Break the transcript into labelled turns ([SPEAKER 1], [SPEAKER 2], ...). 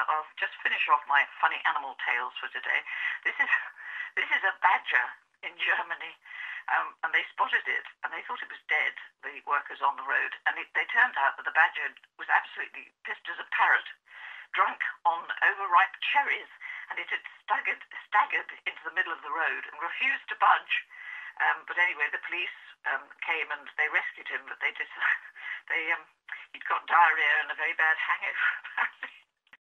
[SPEAKER 1] I'll just finish off my funny animal tales for today. This is this is a badger in Germany, and they spotted it, and they thought it was dead, the workers on the road, and they turned out that the badger was absolutely pissed as a parrot, drunk on overripe cherries, and it had staggered into the middle of the road and refused to budge. But anyway, the police came and they rescued him, but he'd got diarrhea and a very bad hangover.